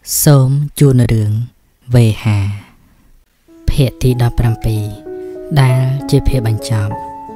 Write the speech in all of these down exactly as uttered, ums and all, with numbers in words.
Sớm chu nửa đường về hà Phệ thị đọc rằm bì Đa chế phệ bánh chọc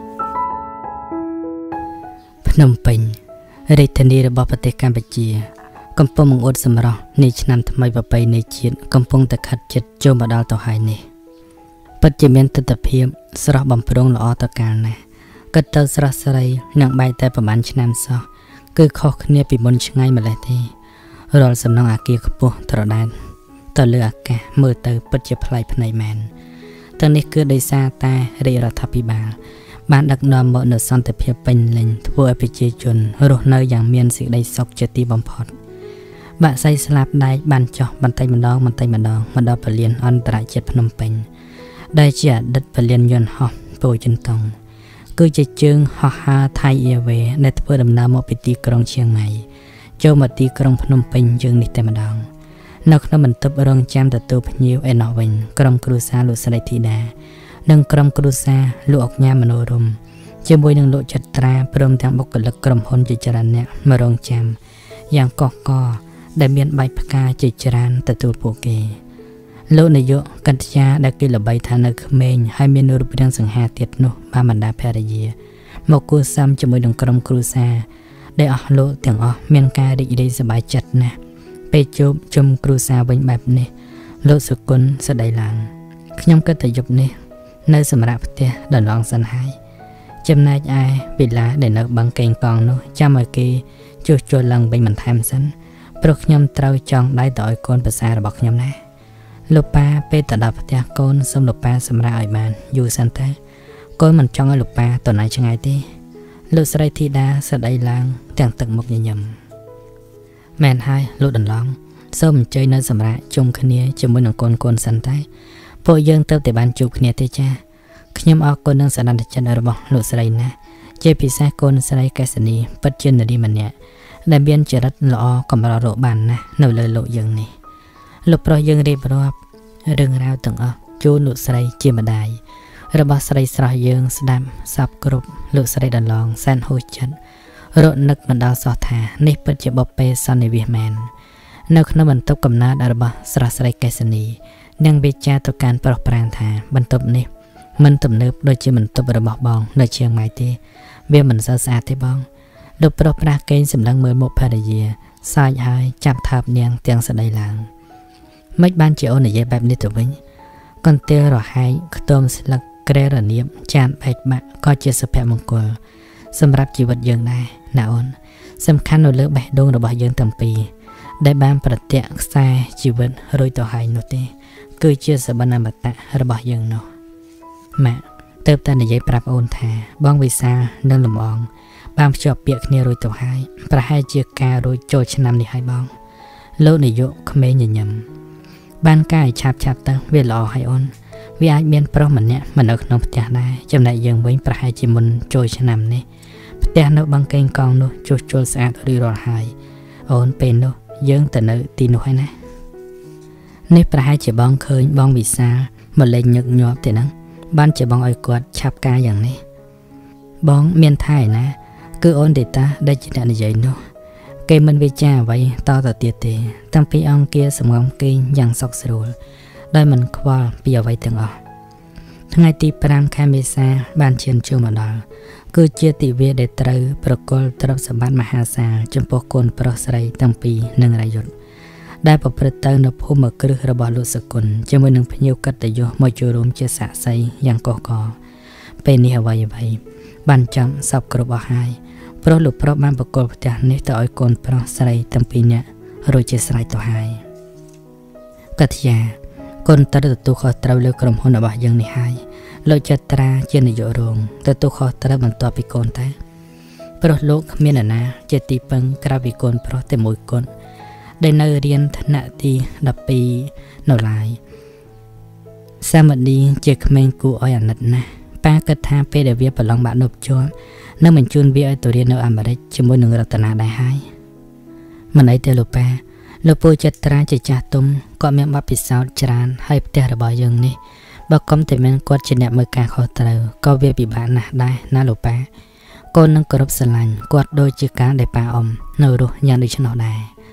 Phnom Penh Rây thân đi bó bát tế Campuchia Công pông mong ốt xâm rõ Này chân nằm thầm và bay này chiến Công pông ta khát chất cho mà đào tàu hai này Bất chế miễn tự tập hiệp Sở rõ bầm prong là ổ tàu cả này Cất tàu sở rõ sở rây Nặng bay tay vào bán chân nằm sau Cứ khó khăn nhé bị môn chân ngay mà lại thế Rồi xâm nông ả kia khắp bố thở đàn Tờ lửa ả cả mơ tờ bất chế play phần này màn Tờ này cứ đầy xa ta rây ra thập bì bà Bạn đặc nòm mỡ nửa son tập hiệp bình lên Vô ở phía chế chuẩn Rồi nơi dạng miên sự đầy sọc chế ti bóng phọt Bạn say slap đáy bàn cho bàn tay bàn đong bàn tay bàn đong Bàn đong bà liên ôn tại chết Phnom Penh Đây chỉ là đất bà liên nhuận họp bồi chân tông Cứ chế chương họ ha thay yêu về Để thơ đầm nào một bị tí krong chiang này Châu mà tí krong Phnom Penh dương nít tay bàn đong Nó khá mình tập rong chăm tật tụp nhiều ai nọ bình Krong kru xa lụt xa đầy thị đà Nâng krong kru xa lụt ọc nha mà nô rùm Chưa bôi nâng lộ chật tra Prôm thang bốc cực lực krong hôn chế charan nẹ mà rong chăm Giang co co Đại miền bay ca chế charan tật tụp bộ kì Lô này dụ Cân cha đã kì là bay thang ở Khmer Hai miền nô rụp đang sẵn hà tiết nô Ba mình đã phê ra dìa Một cô xăm cho môi nâng krong kru xa Để ọc lộ tiếng ọc miền ca định đi sẽ bài chật nè Bê chụp chùm kru xa bình bạp nè Lộ sự quân sẽ đầy làng Nhóm kết thể dục nè Nơi xâm rạp tìa đần loạn sân hai Châm nách ai vì lá để nợ bằng kênh con nô Cha mời kì chú chua lần bình mình tham sân Bực nhóm trao chọn đáy tội con bà xa ra bọc nhóm nè Lô ba bê tà đập tìa con xâm lô ba xâm ra ở bàn Dù sân thế Con mình chọn ở lô ba tuần này chẳng ai tì Lô xa đây thi đa sẽ đầy làng Tiếng tận một nhà nhầm Mẹn hai lô đần lòng Sau mình chơi nơi xâm ra chung khá nia cho môi nâng con con sân tay Vô dương tớp để bàn chụp khá nia tê cha Nhóm ọc con nâng xa đàn chân ở bọc lô xa đây nè Chế phí xa con xa đây kẻ xa ni Bất chân ở đi mà nhẹ Đàm biên trở đất lọ còn bà rộ bàn nè Nâu lời lộ dương này Lục rồi dương đi bà rộp Rừng rao từng ọc Chú lụ xa đây chê mà đài Rồi bọc xa đây xa dương xa đàm Sắp cụp lụ xa đây đàn lòng San hôi chân Rộn nực mình đào xó thả Nếp bất chế bọc bê son này viết mẹn Nâu khá mình tốc cầm nát ở bọc xa xa đây kẻ xa ni Nâng bê cha tổ can bà rộp ràng thả Bần tốc nếp Mình tụm nếp đôi chứ mình tụm ở bọc bóng Nơi chiang mai tê Vì mình xa xa thế bóng Lúc bà rộp ra kênh xâm lăng mười một phá đại dìa Sai hai chạm thạp niang tiếng xa đây làng Mấy ban chị ôn ở dây bạp nít tụi vĩnh Còn tiêu rõ hai Tôm sẽ là kre rõ niệm Chạm bạch bạc Có chia sập hẹ mong cổ Xâm rạp chỉ vật dương này Nà ôn Xâm khăn nổi lỡ bạch đôn rồi bỏ dương tầm bì Đại ban bà tiện xa chỉ vật rồi tổ hai nô tê Cứ chia sập bà nà bà tạ rồi bỏ dương nô Mẹ Tớp ta ở dây bạp ôn thà Bóng vì xa nâng lùm ong Bàm chọp biếc nè rồi tổ hai Bà hai chia ca rồi trôi chân năm đi hai bóng Lô này dụ không mê nhìn nhầm Ban cài chạp chạp tớ về lọ hay ôn Vì ai biên pro mình nhé Mình ở nông bật tạc đai Trong đại dương với bà hai chỉ muốn trôi chân năm nè Bật tạc nô bằng kênh con nô Chô chô xa tôi đi rồi hai Ôn bên nô Dương tờ nữ tì nô hay nè Nếu bà hai chỉ bóng khơi bóng vì xa Một lên nhật nhọp thì nâng Ban chỉ bóng ôi quạt chạp ca dạng này Bóng miền thai nè Cứ ôn để ta đây chỉ là vậy nô Cây mình về cha vậy to tờ tiệt tì Tâm phí ông kia sầm ngông kinh dàng sọc sửa Đôi mình qua bây giờ vậy từng ở Thằng ngày tì pram khai mê xa Ban chiên chua mà đó Cứ chia tì về để trâu Pro col trâu sầm bát mà hà xa Trong bộ côn pro sợi tâm phí nâng ra dụt Đại bộ phật tơ nộp hôm mở cứ ra bỏ lụt sạc côn Cho mình nâng phải nhiều cách để vô Môi chua rúm chia xạ xây dàng có có Bên này vậy vậy Ban chậm sọc cơ bỏ hai Pro lục pro ban bọc cột chả nếp tới oi côn pro sợi tâm pin nhẹ rồi chia sợi tổ hai. Cát già côn ta được tu khó trao lưu cầm hôn ở bãi dân này hai lôi chặt tra trên này dỗ rồng ta tu khó trao bằng to bị côn ta. Pro lục miền ở na chết tì băng cào bị côn pro tới mũi côn. Đây nơi riêng thân nạ tì đập pi nổ lại. Sao mà đi chết men cu oi ảnh nát na. Ba cất tham phê để viết vào lòng bạn nộp cho Nếu mình chôn viết ở tổ riêng ở Amerik Chỉ mỗi nửa rạc tà đại hai Mình ấy tên lục ba Lục bố chất tra chỉ trả tung Có miệng bắp bị sao tràn hay bè ra bỏ dừng đi Bà công thể mình quát trên đẹp mơ ca khó trâu Có việc bị bạn nạ đai ná lục ba Cô nâng cơ rộp sẵn lành Quát đôi chữ cá để bà ôm Nâu rô nhăn đi cho nó đài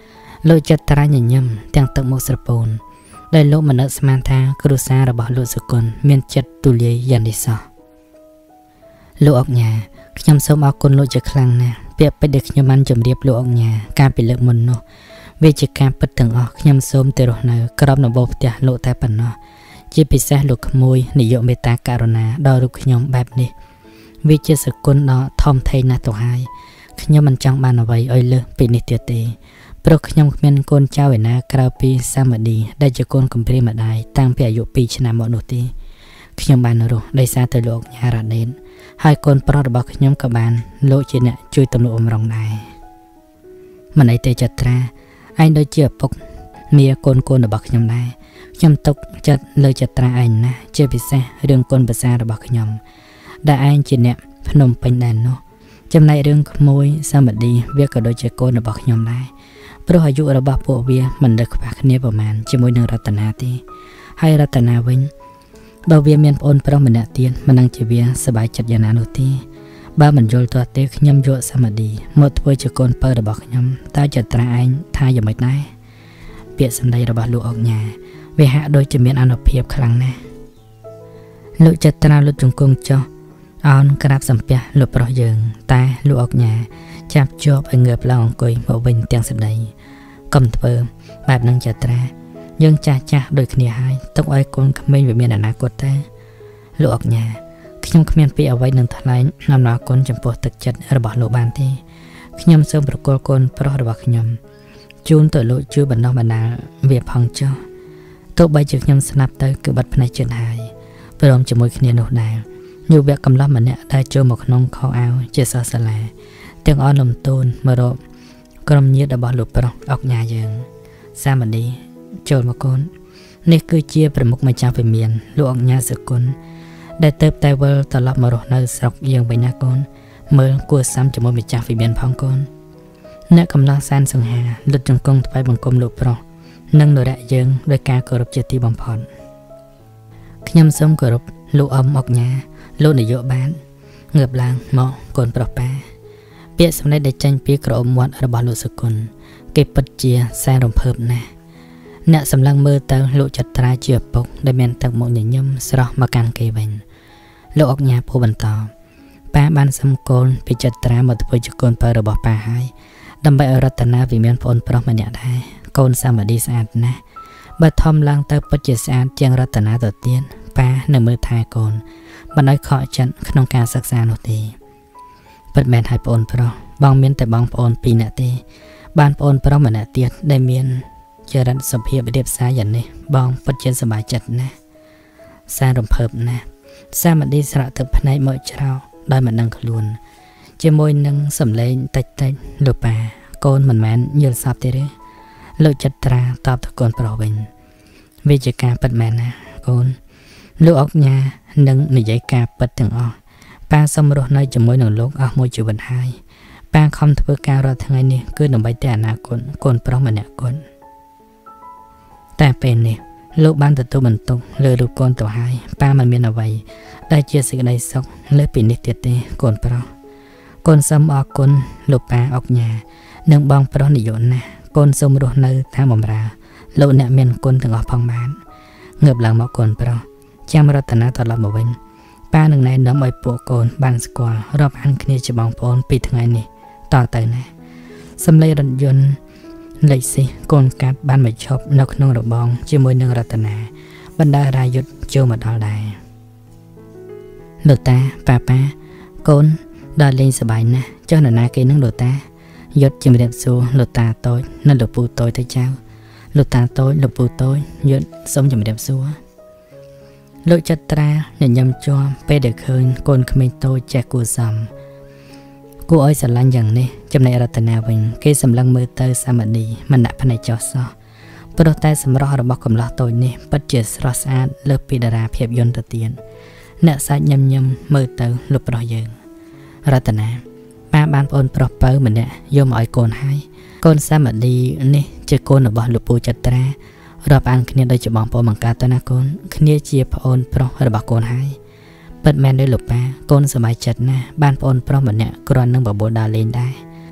លោកចិត្តត្រាញញឹមទាំងទឹកមុខស្រពោនដែលលោកមនឹកស្មានថាគ្រួសាររបស់លោកសុគន្ធមានចិត្តទូលាយយ៉ាងនេះសោះលោកអុកញ៉ាខ្ញុំសូមអរគុណលោកជាខ្លាំងណាស់ពាក្យពេចន៍ដែលខ្ញុំបានជម្រាបលោកអុកញ៉ាកាលពីលើកមុននោះវាជាការពិតទាំងអស់ខ្ញុំសូមទៅរស់នៅក្រោមដំបូលផ្ទះលោកតែប៉ុណ្ណោះជាពិសេសលោកក្មួយនិយោមេត្តាករុណាដល់រូបខ្ញុំបែបនេះវាជាសគុណដ៏ធំធេងណាស់ទៅហើយខ្ញុំមិនចង់បានអ្វីឲ្យលើសពីនេះទៀតទេព្រោះខ្ញុំគ្មានកូនចៅឯណាក្រៅពីសាមឌីដែលជាកូនកំព្រាម្ដាយតាំងពីអាយុពីរឆ្នាំមកនោះទេខ្ញុំបានរស់ដោយសារតែលោកញ៉ារ៉ាណេនហើយកូនប្រុសរបស់ខ្ញុំក៏បានលោកជាអ្នកជួយទំនុកបំរុងដែរមិនអីទេចត្រាឯងដូចជាឪពុកមាកូនកូនរបស់ខ្ញុំដែរខ្ញុំទុកចិត្តលើចត្រាឯងណាស់ជាពិសេសរឿងកូនប្រសារបស់ខ្ញុំដែលឯងជាអ្នកភ្នំពេញដែរនោះចំណែករឿងក្មួយសាមឌីវាក៏ដូចជាកូនរបស់ខ្ញុំដែរព្រោះអាយុរបស់ពួកវាមិនដឹកខ្វះគ្នាប្រមាណជាមួយនឹងរតនាទេហើយរតនាវិញបើវាមានប្អូនប្រុសម្នាក់ទៀតមិននឹងជាវាសប្បាយចិត្តយ៉ាងណានោះទេបើមិនយល់ទាស់ទេខ្ញុំយកសាមឌីមកធ្វើជាកូនពៅរបស់ខ្ញុំតើចត្រាឯងថាយ៉ាងម៉េចដែរពាក្យសម្ដីរបស់លោកអុកញ៉ាវាហាក់ដូចជាមានអានុភាពខ្លាំងណាស់លោកចត្រាលុតជង្គង់ចុះអោនក្រាបសំពះលោកប្រុសយើងតែលោកអុកញ៉ាចាប់ជាប់ឲ្យងើបឡើងអង្គុយមកវិញទាំងស្ដីកុំធ្វើបែបនឹងចត្រាយើងចាស់ចាស់ដូចគ្នាហើយទុកឲ្យកូនក្មេងវាមានអនាគតតែលោកអុកញ៉ាខ្ញុំគ្មានពាក្យអ្វីនឹងថ្លែងអំណរគុណចំពោះទឹកចិត្តរបស់លោកបានទេខ្ញុំសូមប្រគល់កូនប្រុសរបស់ខ្ញុំជូនទៅលោកជួយបណ្ដោះបណ្ដាលវាផងចុះទោះបីជាខ្ញុំស្លាប់ទៅគឺបាត់ភ្នែកចិត្តហើយព្រមជាមួយគ្នានោះដែរយុវកំឡោះម្នាក់ដែលចូលមកក្នុងខោអាវជាសិស្សសាលាទាំងអស់លំទោនមករកក្រុមញាតិរបស់លោកប្រុសអុកញ៉ាយើងសាមឌីចូលមកកូននេះគឺជាប្រមុខម្ចាស់វិមានលោកអុកញ៉ាសគុណដែលទៅតែវិលត្រឡប់មករស់នៅស្រុកយើងវិញណាកូនមើលគួរសមជាមួយម្ចាស់វិមានផងកូនអ្នកកំឡោះសានសង្ហាលុតជង្គង់ថ្វាយបង្គំលោកប្រុសនិងនរៈយើងដោយការគោរពជាទីបំផុតខ្ញុំសូមគោរពលោកអ៊ំអុកញ៉ាលោកនាយកបានងើបឡើងមកកូនប្រុសប៉ាពាក្យសម្ដីដែលចេញពីក្រអូបមាត់របស់លោកសុគន្ធគេពិតជាសែនរំភើបណាស់អ្នកសម្លឹងមើលទៅលោកចត្រាជាឪពុកដែលមានទឹកមុខញញឹមស្រស់មកកាន់គេវិញលោកអុកញ៉ាពោលបន្តប៉ាបានសុំកូនពីចត្រាមកធ្វើជាកូនពៅរបស់ប៉ាហើយដើម្បីឲ្យរតនាវាមានប្អូនប្រុសម្នាក់ដែរកូនសាមឌីស្អាតណាស់បើធំឡើងទៅពិតជាស្អាតជាងរតនាទៅទៀតប៉ានៅមើលថែកូនមិនឲ្យខកចិត្តក្នុងការសិក្សានោះទេពិតមែនហើយប្អូនប្រុសបងមានតែបងប្អូនពីរនាក់ទេបានប្អូនប្រុសម្នាក់ទៀតដែលមានចរិតសុភាពរៀបសារយ៉ាងនេះបងពិតជាសប្បាយចិត្តណាស់សាររំភើបណាស់សាមឌីស្រក់ទឹកភ្នែកមកច្រោកដោយមិនដឹងខ្លួនជាមួយនឹងសំឡេងតិចតិចលោកប៉ាកូនមិនមែនយល់សប្តិទេទេលោកចត្រាតបទៅកូនប្រុសវិញវាជាការពិតមែនណាកូនលោកអុកញ៉ានឹងនិយាយការពិតទាំងអស់ប៉ាសូមរស់នៅជាមួយនឹងលោកអស់មួយជីវិតហើយប៉ាខំធ្វើការរាល់ថ្ងៃនេះគឺដើម្បីតែអនាគតកូនប្រុសម្នាក់កូនតែពេលនេះលោកបានទទួលបន្ទុកលើរូបកូនទៅហើយប៉ាមិនមានអ្វីដែលជាសេចក្តីសុខលើសពីនេះទៀតទេកូនប្រុសកូនសូមអរគុណលោកប៉ាអុកញ៉ានិងបងប្រុសនិយមណាស់កូនសូមរស់នៅតាមបម្រើលោកអ្នកមានគុណទាំងអស់ផងបានងើបឡើងមកកូនប្រុសចាំរតនាត្រឡប់មកវិញប៉ានឹងណែនាំឲ្យពួកកូនបានស្គាល់រាប់អានគ្នាជាបងប្អូនពីថ្ងៃនេះតទៅណាសំឡេងរថយន្តលេខស៊ីកូនកាត់បានមកឈប់នៅក្នុងរបងជាមួយនឹងរតនាបណ្ដារាយុទ្ធចូលមកដល់ដែរលោកតាប៉ាប៉ាកូនដល់លេងសប្បាយណាស់ចុះនរណាគេនឹងលោកតាយុទ្ធជំរាបសួរលោកតាតូចនិងលោកពូតូចទៅចៅលោកតាតូចលោកពូតូចយុទ្ធសូមជំរាបសួរលោកចត្រាញញឹមជាប់ពេលដែលឃើញកូនក្មេងតូចចេះគួសមគួរឲ្យស្រឡាញ់យ៉ាងនេះចំណែករតនាវិញគេសម្លឹងមើលទៅសាមឌីមិនដាក់ភ្នែកចោះសោះព្រោះតែសម្រស់របស់កំឡោះតូចនេះពិតជាស្រស់ស្អាតលើសពីតារាភាពយន្តទៅទៀតអ្នកសាច់ញឹមញឹមមើលទៅលោកប្រុសយើងរតនាប៉ាបានប្អូនប្រុសពៅម្នាក់យកមកឲ្យកូនហើយកូនសាមឌីនេះជាកូនរបស់លោកពូចត្រារាប់អានគ្នាដូចជាបងប្អូនបង្កើតទៅណាកូនគ្នាជាប្អូនប្រុសរបស់កូនហើយពិតមែនដោយលោកប៉ាកូនសប្បាយចិត្តណាស់បានប្អូនប្រុសម្នាក់គ្រាន់នឹងបបួលដើរលេងដែរ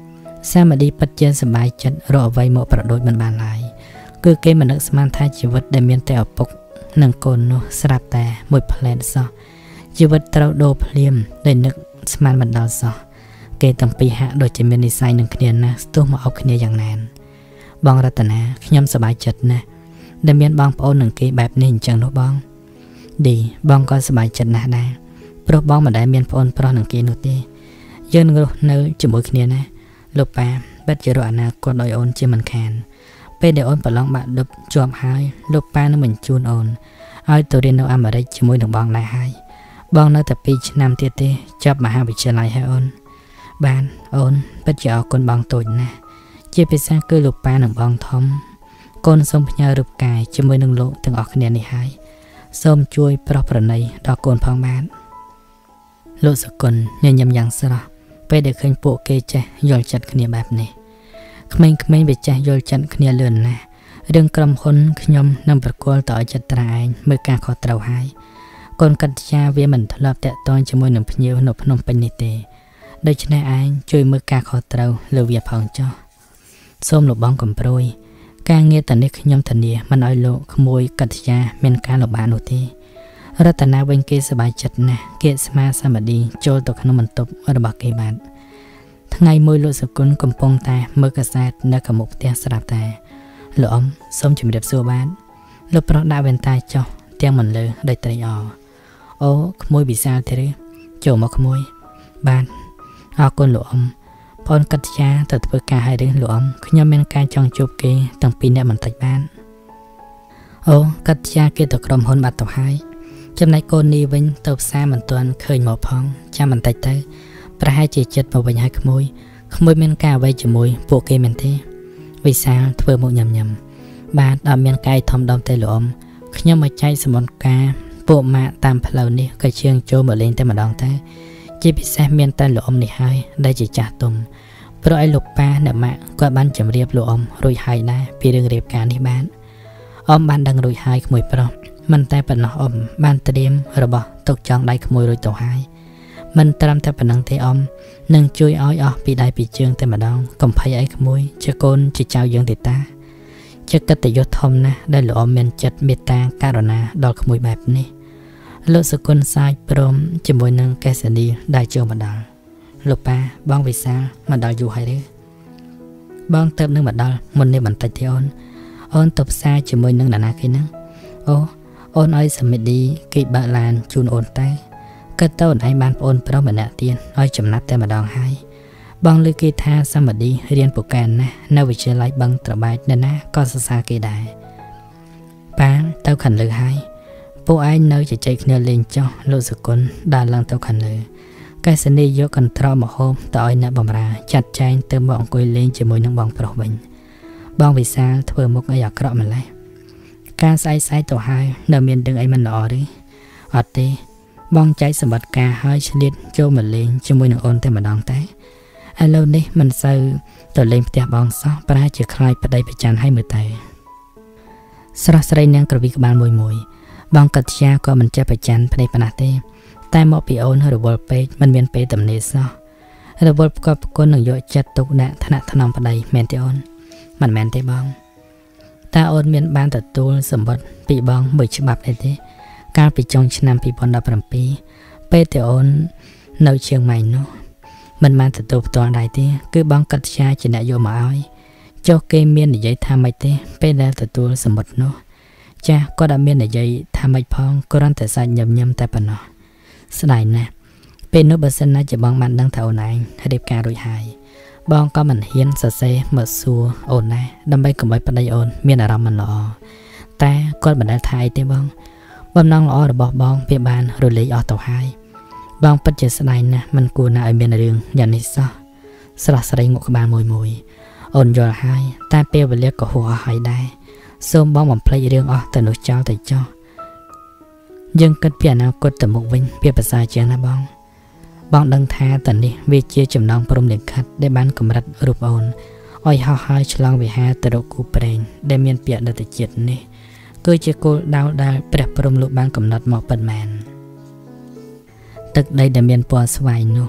សាមឌីពិតជាសប្បាយចិត្តរកអ្វីមកប្រដូចមិនបានឡើយគឺគេមិននឹកស្មានថាជីវិតដែលមានតែឪពុកនិងកូននោះស្រាប់តែមួយផ្លែតសោះជីវិតត្រូវដូរភ្លាមដោយនឹកស្មានមិនដល់សោះគេទាំងពីរហាក់ដូចជាមាននិស្ស័យនឹងគ្នាណាស់ស្ទុះមកអុកគ្នាយ៉ាងណានបងរតនាខ្ញុំសប្បាយចិត្តណាស់ដែលមានបងប្អូននឹងគេបែបនេះអញ្ចឹងនោះបងឌីបងក៏សប្បាយចិត្តណាស់ដែរព្រោះបងមិនដែលមានប្អូនប្រុសនឹងគេនោះទេយើងនឹងរស់នៅជាមួយគ្នាណាលោកប៉ាពិតជារកអនាគតឲ្យអូនជាមិនខានពេលដែលអូនប្រឡងបាក់ឌុបជាប់ហើយលោកប៉ានឹងបញ្ជូនអូនឲ្យទៅរៀននៅអាមេរិកជាមួយនឹងបងដែរហើយបងនៅតែពីរឆ្នាំទៀតទេចប់មហាវិទ្យាល័យហើយអូនបានអូនពិតជាអរគុណបងតូចណាស់ជាពិសេសគឺលោកប៉ានិងបងធំកូនសូមផ្ញើរូបកាយជាមួយនឹងលោកទាំងអស់គ្នានេះហើយសូមជួយប្រោះប្រណីដល់កូនផងបានលោកសកុនញញឹមយ៉ាងស្រស់ពេលដែលឃើញពួកគេចេះយល់ចិត្តគ្នាបែបនេះក្មេងៗវាចេះយល់ចិត្តគ្នាលឿនណាស់រឿងក្រុមហ៊ុនខ្ញុំនឹងប្រគល់ទៅឲ្យចិត្តត្រាឯងមើលការខុសត្រូវហើយកូនកិត្តិយាវាមិនធ្លាប់តាក់ទងជាមួយនឹងភ្ញៀវនៅភ្នំពេញនេះទេដូច្នេះឯងជួយមើលការខុសត្រូវលើវាផងចុះសូមលោកបងកំព្រួយការងារតានេះខ្ញុំធានាមិនឲ្យលោកក្មួយកិត្តិយាមានការលំបាកនោះទេរតនាវិញគេសប្បាយចិត្តណាស់គេស្មាសាមឌីចូលទៅក្នុងបន្ទប់របស់គេបានថ្ងៃមួយលោកសគុណកំពុងតែមើលកាសែតនៅខាងមុខផ្ទះស្រាប់តែលោកអ៊ំសូមជម្រាបសួរបានលោកប្រុសដាក់វ៉ែនតាចុះទាំងមិនលើដោយត្រេកអរអូក្មួយវិសាលទេឬចូលមកក្មួយបានអរគុណលោកអ៊ំបងកិត្តិយាទៅធ្វើការឲ្យឬលោកអ៊ំខ្ញុំមានការចង់ជួបគេតាំងពីអ្នកបន្តិចបានអូកិត្តិយាគេទៅក្រុមហ៊ុនបាត់ទៅហើយចំណែកកូននេះវិញទៅផ្សារមិនទាន់ឃើញមកផងចាំបន្តិចទៅប្រហែលជាចិត្តមកវិញឲ្យក្មួយក្មួយមានការអ្វីជាមួយពួកគេមែនទេវិសាលធ្វើមុខញឹមញឹមបាទអត់មានកាយធំដុំទេលោកអ៊ំខ្ញុំមកចែកសមុនការពួកម៉ាក់តាមផ្លូវនេះក៏ជឿងចូលមកលេងតែម្ដងទៅជាពិសេសមានតែលោកអ៊ំនេះហើយដែលជាចាស់ទុំព្រោះឲ្យលោកប៉ាអ្នកម៉ាក់គាត់បានជម្រាបលោកអ៊ំរួចហើយដែរពីរឿងរៀបការនេះបានអ៊ំបានដឹងរួចហើយក្មួយប្រុសមិនតែប៉ុណ្ណោះអ៊ំបានត្រៀមរបស់ទុកចង់ដៃក្មួយរួចទៅហើយមិនត្រឹមតែប៉ុណ្ណឹងទេអ៊ំនឹងជួយឲ្យអស់ពីដៃពីជើងតែម្ដងកុំភ័យអីក្មួយជាកូនជាចៅយើងទេតាជាកិត្តិយសធំណាស់ដែលលោកអ៊ំមានចិត្តមេត្តាករុណាដល់ក្មួយបែបនេះលោកសគុណសាយព្រមជាមួយនឹងកេសនីដែលចូលមកដល់លោកប៉ាបងវិសាលមកដល់យូរហើយឬបងទៅនឹងមកដល់មុននេះបន្តិចទេអូនអូនទៅផ្សារជាមួយនឹងអ្នកណាគេហ្នឹងអូអូនឲ្យសមិទ្ធីគេបើកឡានជូនអូនតែក៏ទៅអូនឯងបានប្អូនប្រុសម្នាក់ទៀតឲ្យចំណាត់តែម្ដងហើយបងលើគេថាសមិទ្ធីរៀនពូកែណាស់នៅវិទ្យាល័យបឹងត្របែកនៅណាក៏សរសើរគេដែរប៉ាទៅខាងលើហើយពួកឯងនៅជជែកគ្នាលេងចុះលោកសគុណដើរឡើងទៅខាងលើកែសនីយកកន្ត្រកមកហូបទៅឲ្យអ្នកបម្រើចាត់ចែងទៅមកអង្គុយលេងជាមួយនឹងបងប្រុសវិញបងវិសាលធ្វើមុខអីអាក្រក់ម្ល៉េះការស្អែកស្អែកទៅហើយនៅមានដឹងអីមិនល្អទេអត់ទេបងចែកសម្បត្តិការឲ្យឆ្លៀតចូលមកលេងជាមួយនឹងអូនតែម្ដងតែឥឡូវនេះមិនសូវទៅលេងផ្ទះបងសោះប្រហែលជាខ្លាចប្តីប្រច័ណ្ឌឲ្យមើលតែស្រស់ស្រីនាងក្រវីក្បាលមួយមួយបងកិត្តិយាក៏មិនចេះប្រច័ណ្ឌភ្នែកប៉ុណ្ណាទេតែមកពីអូនរវល់ពេកមិនមានពេលទំនេរសោះរវល់ផ្គប់ផ្គុននឹងយកចិត្តទុកដាក់ថ្នាក់ថ្នមប្តីមែនទេអូនមិនមែនទេបងតើអូនមានបានទទួលសម្បត្តិពីបងមួយច្បាប់អីទេកាលពីចុងឆ្នាំពីរពាន់ដប់ប្រាំពីរពេលដែលអូននៅជើងម៉ៃនោះមិនបានទទួលផ្ទាល់ដែរទេគឺបងកិត្តិយាជាអ្នកយកមកឲ្យចុះគេមាននិយាយថាម៉េចទេពេលដែលទទួលសម្បត្តិនោះចាស់គាត់អត់មាននិយាយថាម៉េចផងគ្រាន់តែសាច់ញឹមញឹមតែប៉ុណ្ណោះស្ដាយណាស់ពេលនោះបើសិនណាជាបងបានដឹងថាអូនឯងរៀបការរួចហើយបងក៏មិនហ៊ានសរសេរមកសួរអូនដែរដើម្បីកុំឲ្យប្តីអូនមានអារម្មណ៍មិនល្អតែគាត់មិនដែលថាអីទេបងបំណងល្អរបស់បងវាបានរលាយអស់ទៅហើយបងពិតជាស្ដាយណាស់មិនគួរណាឲ្យមានរឿងយ៉ាងនេះសោះស្រស់ស្រីងក់ក្បាលមួយមួយអូនយល់ហើយតែពេលវេលាក៏ហួសអស់ហើយដែរសូមបងបំភ្លេចរឿងអស់ទៅនោះចោលទៅចោះយើងគិតពីអនាគតទៅមុខវិញវាប្រសើរជាងណាបងបងដឹងថាតនេះវាជាចំណងព្រំលិខិតដែលបានកម្រិតរូបអូនឲ្យហោះហើរឆ្លងវិហារទៅរកគូប្រេងដែលមានពាក្យដទជាតិនេះគឺជាគោលដៅដែលព្រះព្រហ្មលោកបានកំណត់មកពិតមែនទឹកដីដែលមានពណ៌ស្វាយនោះ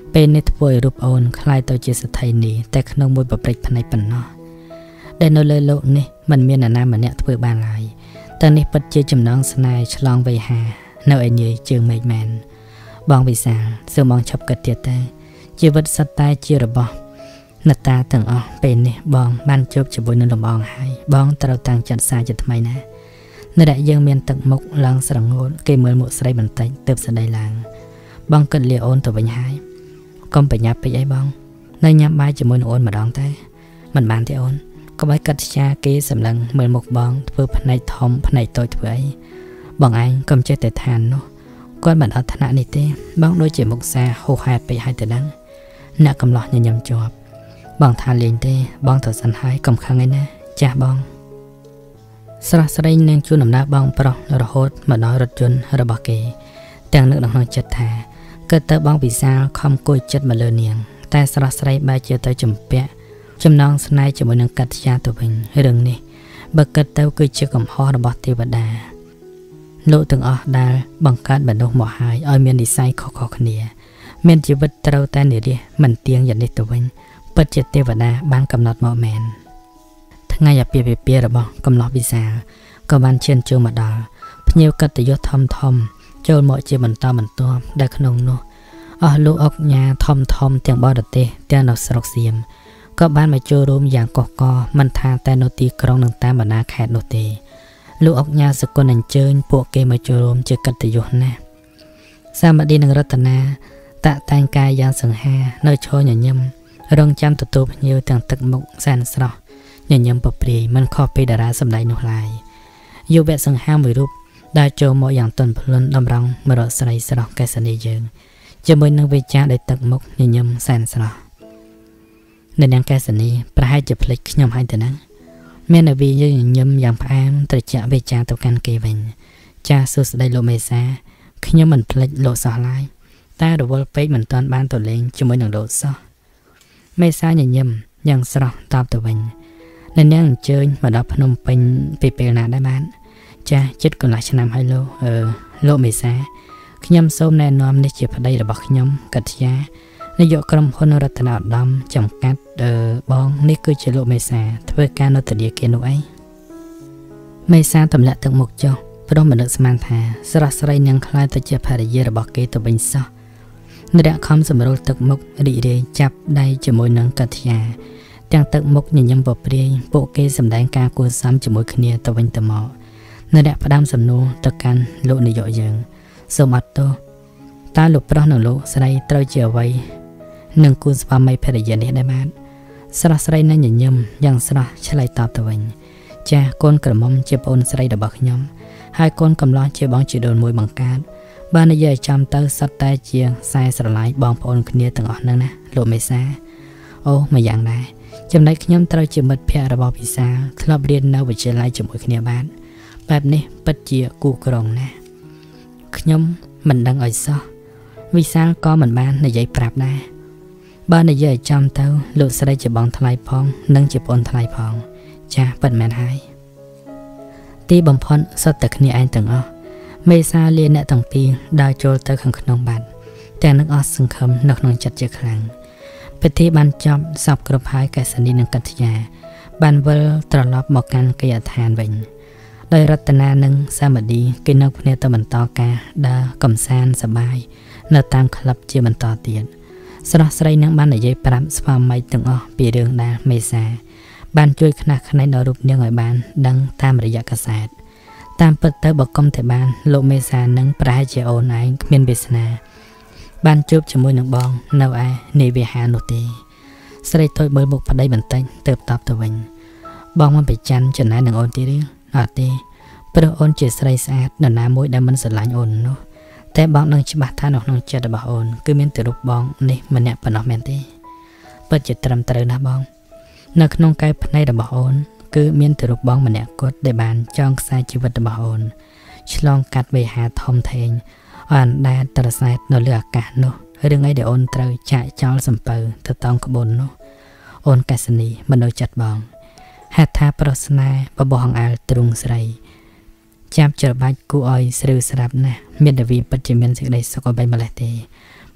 ពេលនេះធ្វើឲ្យរូបអូនคล้ายទៅជាសថីនីតែក្នុងមួយប្រព្រឹត្តផ្នែកប៉ុណ្ណោះដែលនៅលើលោកនេះมันមានអាណាម្នាក់ធ្វើបានឡើយតែនេះពិតជាចំណងស្នេហ៍ឆ្លងវ័យហានៅឯញើយជើងមេឃមែនបងវិសាលសូមបងឈប់គិតទៀតតែជីវិតសត្វតែជារបស់នតាទាំងអស់ពេលនេះបងបានជួបជាមួយនឹងលំអងហើយបងត្រូវតាំងចិត្តសារជាថ្មីណានៅដែលយើងមានទឹកមុខឡើងស្រងូតគេមើលមុខស្រីបន្តិចទើបស្ដីឡើងបងគិតលាអូនទៅវិញហើយកុំប្រញាប់ពេកអីបងនៅញ៉ាំបាយជាមួយនឹងអូនម្ដងតែមិនបានទេអូនកុំឲ្យកាត់ខ្យាគេសម្លឹងមើលមុខបងធ្វើផ្នែកធំផ្នែកតូចធ្វើអីបងឯងកុំចេះតែឋាននោះគាត់មិនអត់ថ្នាក់នេះទេបងដូចជាមុខសាហូហែតពេកហើយទៅដឹងអ្នកកំឡោះញញឹមជាប់បងថាលេងទេបងទៅសិនហើយកុំខឹងឯណាចាស់បងស្រស់ស្រីនឹងជួនដំណើរបងប្រុសរហូតមកដល់រថយន្តរបស់គេទាំងនឹកក្នុងចិត្តថាកើតទៅបងវិសាលខំគួយចិត្តមកលើនាងតែស្រស់ស្រីបែរជាទៅចម្ពាក់ចំណងស្នេហ៍ជាមួយនឹងកាត់ជាទៅវិញរឿងនេះបើគិតទៅគឺជាកំហុសរបស់ទេវតាលោកទាំងអស់ដែលបង្កើតមនុស្សមកហើយឲ្យមាននិស្ស័យខុសៗគ្នាមានជីវិតត្រូវតែនិរិះមិនទៀងយ៉ាងនេះទៅវិញពិតជាទេវតាបានកំណត់មកមែនថ្ងៃអាពាហ៍ពិពាហ៍របស់កំឡោះវិសាលក៏បានឈានចូលមកដល់ភ្ញៀវកិត្តិយសធំធំចូលមកជាបន្តបន្ទាប់ដែលក្នុងនោះអស់លោកអុកញ៉ាធំធំទាំងបរទេសទាំងនៅស្រុកសៀមក៏បានមកចូលរួមយ៉ាងកុះកមិនថាតែនៅទីក្រុងនិងតាមបណ្ដាខេត្តនោះទេលោកអុកញ៉ាសកលអញ្ជើញពួកគេមកចូលរួមជាកិត្តិយសណាស់សាមឌីនិងរតនាតាក់តែងកាយយ៉ាងសង្ហានៅឈរញញឹមរងចាំទទួលភ្ញៀវទាំងទឹកមុខសែនស្រស់ញញឹមប្រព្រាយមិនខុសពីតារាសម្ដែងនោះឡើយយុវសង្ហាមួយរូបដែលចូលមកយ៉ាងទន់ភ្លន់តម្រង់មរកស្រីស្រស់កេសនីយើងជាមួយនឹងវិចារដោយទឹកមុខញញឹមសែនស្រស់នៅនាងកេសនីប្រហែលជាភ្លេចខ្ញុំហើយទៅណាមាននវីយើងញញឹមយ៉ាងផ្អែមត្រជាក់វិចារទៅកាន់គេវិញចាសួស្ដីលោកមេសាខ្ញុំមិនភ្លេចលោកសោះឡើយតែរវល់ពេកមិនទាន់បានទៅលេងជាមួយនឹងលោកសោះមេសាញញឹមយ៉ាងស្រស់តបទៅវិញនៅនាងអញ្ជើញមកដល់ភ្នំពេញពីពេលណាដែរបានចាស់ចិត្តកន្លះឆ្នាំហើយលោកអឺលោកមេសាខ្ញុំសូមណែនាំនេះជាប្តីរបស់ខ្ញុំកត្យានាយកក្រុមហ៊ុនរតនាឧត្តមចំកាត់អឺបងនេះគឺជាលោកមេសាធ្វើការនៅធនាគារនោះអីមេសាទម្លាក់ទឹកមុខចុះព្រមមិននឹកស្មានថាស្រស់ស្រីនឹងខ្លាយទៅជាភរិយារបស់គេទៅវិញសោះនរៈខំសម្រួលទឹកមុខរីករាយចាប់ដៃជាមួយនឹងកត្យាទាំងទឹកមុខញញឹមប្រព្រាយពួកគេសម្ដែងការគួរសមជាមួយគ្នាទៅវិញទៅមកនរៈផ្ដាំសំណួរទៅកាន់លោកនាយកយើងសូមអត់ទោសតើលោកប្រុសនិងលោកស្រីត្រូវជាអ្វីនឹងគូស្វាមីភរិយានេះដែរបាទស្រស់ស្រីនឹងញញឹមយ៉ាងស្រស់ឆ្លើយតបទៅវិញចាស់កូនក្រមុំជាប្អូនស្រីរបស់ខ្ញុំហើយកូនកំឡោះជាបងជីដូនមួយបង្កើតបាននិយាយចាំទៅសត្វតែជាខ្សែស្រឡាយបងប្អូនគ្នាទាំងអស់ហ្នឹងណាលោកមេសាអូមួយយ៉ាងដែរចំណែកខ្ញុំត្រូវជាមិត្តភក្តិរបស់វិសាលធ្លាប់រៀននៅវិទ្យាល័យជាមួយគ្នាបានបែបនេះពិតជាគូក្រុងណាខ្ញុំមិនដឹងឲ្យសោះវិសាលក៏មិនបាននិយាយប្រាប់ដែរបើនិយាយចំទៅលោកស្រីជាបងថ្លៃផងនិងជាប្អូនថ្លៃផងចាស់ពិតមែនហើយទីបំផុតសុទ្ធតែគ្នាឯងទាំងអស់មេសាលាអ្នកទាំងពីរដើរចូលទៅខាងក្នុងបាត់តែនឹងអស់សង្ឃឹមនៅក្នុងចិត្តជាខ្លាំងពិធីបានចប់សពគ្រប់ហើយកេសនីនិងកត្យាបានវិលត្រឡប់មកកាន់គេយដ្ឋានវិញដោយរតនានិងសាមឌីគេនៅគ្នាទៅបន្តការដើរកំសាន្តសប្បាយនៅតាមក្លឹបជាបន្តទៀតស្រស់ស្រីនឹងបាននិយាយប្រាប់ស្វាមីទាំងអស់ពីរឿងដែលមេសាបានជួយខ្នះខ្នែងដល់រូបនាងឲ្យបានដឹងតាមរយៈកាសែតតាមពិតទៅបកុំតែបានលោកមេសានឹងប្រហែលជាអូនឯងគ្មានវាសនាបានជួបជាមួយនឹងបងនៅឯនៃវិហារនោះទេស្រីតូចមើលមុខប្តីបន្តិចទើបតបទៅវិញបងមិនប្រច័ណ្ឌចំណែកនឹងអូនទេឬអត់ទេព្រោះអូនជាស្រីស្អាតនរណាមួយដែលមិនស្រឡាញ់អូននោះតែបងនឹងច្បាស់ថានៅក្នុងចិត្តរបស់អូនគឺមានតែរូបបងនេះម្នាក់ប៉ុណ្ណោះមែនទេពិតជាត្រឹមត្រូវណាស់បងនៅក្នុងកែវភ្នែករបស់អូនគឺមានតែរូបបងម្នាក់គត់ដែលបានចងខ្សែជីវិតរបស់អូនឆ្លងកាត់វេហាធំធេងអនដែតត្រសែតនៅលើអាកាសនោះរឿងអីដែលអូនត្រូវចាក់ចោលសំពៅទៅតង់ក្បួននោះអូនកេសនីមិននៅចិត្តបងហេតុថាប្រស្នេហ៍បបោះអង្អែលទ្រុងស្រីចាប់ច្របាច់គូឲ្យស្រឿស្រាប់ណាស់មានតែវាពិតជាមានសេចក្តីសុខឲ្យម្លេះទេ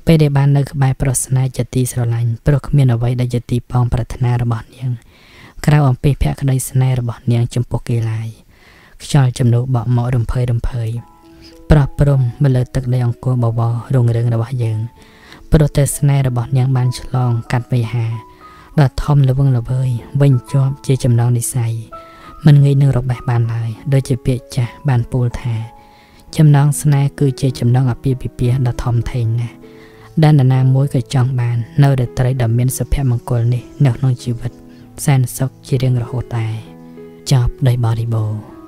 ពេលដែលបាននៅក្បែរប្រុសស្នេហ៍ជាទីស្រឡាញ់ព្រោះគ្មានអ្វីដែលជាទីប៉ងប្រាថ្នារបស់នាងក្រៅអំពីភក្តីស្នេហ៍របស់នាងចំពោះគេឡាយខ្យល់ជំនោបក់មករំភើយរំភើយប្រោះព្រំមកលើទឹកដីអង្គរបវររុងរឿងរបស់យើងព្រោះតែស្នេហ៍របស់នាងបានឆ្លងកាត់វេហាដ៏ធំល្វឹងល្វើយវិញជាប់ជាចំណងនិស័យមិនងាយនឹងរបេះបានឡើយដូចជាពាក្យចាស់បានពោលថាចំណងស្នេហ៍គឺជាចំណងអាពាហ៍ពិពាហ៍ដ៏ធំធេងណាស់ដែលនរណាមួយក៏ចង់បាននៅរាត្រីដ៏មានសុភមង្គលនេះនៅក្នុងជីវិតសែនសុខជារៀងរហូតដែរចប់ដោយបរិបូរណ៍